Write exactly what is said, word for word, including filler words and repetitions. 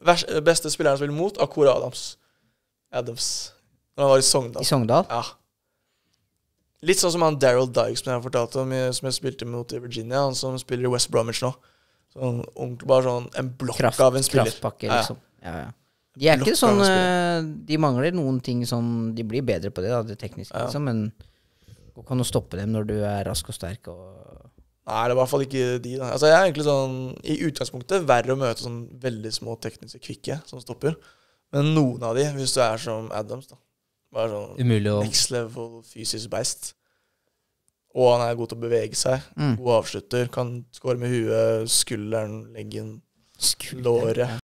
vers, beste spilleren som spiller mot, Akor Adams. Adams. Når han var i Sogndal. I Sogndal? Ja. Litt sånn som han Daryl Dykes, som jeg fortalte om, som jeg spilte mot i Virginia, han som spiller i West Bromwich nå. Sånn ordentlig, bare sånn en blokk Kraft, av en spiller. Kraftpakke, liksom. Ja, ja. De er ikke sånn, de mangler noen ting sånn, de blir bedre på det, da, det tekniske, ja. Liksom, men du kan jo stoppe dem når du er rask og sterk. Og nei, det er i hvert fall ikke de. Da. Altså, jeg er egentlig sånn, i utgangspunktet, verre å møte sånn veldig små tekniske kvikke som stopper. Men noen av de, hvis du er som Adams, da, bare sånn umulig å next level fysisk beist. Og han er god til å bevege seg, mm. god avslutter, kan skåre med huet, skulderen, leggen, låret.